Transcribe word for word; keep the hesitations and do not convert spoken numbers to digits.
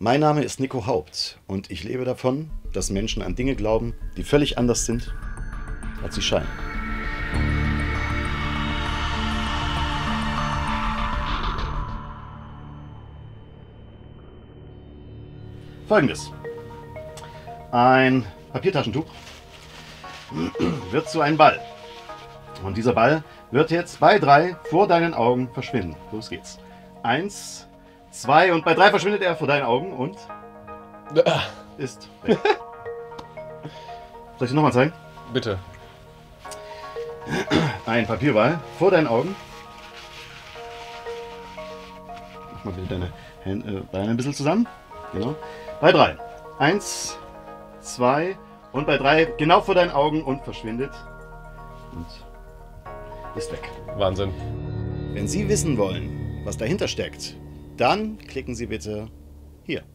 Mein Name ist Nico Haupt und ich lebe davon, dass Menschen an Dinge glauben, die völlig anders sind, als sie scheinen. Folgendes. Ein Papiertaschentuch wird zu einem Ball. Und dieser Ball wird jetzt bei drei vor deinen Augen verschwinden. Los geht's. Eins, zwei und bei drei verschwindet er vor deinen Augen und ist weg. Soll ich dir nochmal zeigen? Bitte. Ein Papierball vor deinen Augen. Mach mal bitte deine Hände, äh, Beine ein bisschen zusammen. Genau. Bei drei. Eins, zwei und bei drei genau vor deinen Augen und verschwindet. Und ist weg. Wahnsinn. Wenn Sie wissen wollen, was dahinter steckt, dann klicken Sie bitte hier.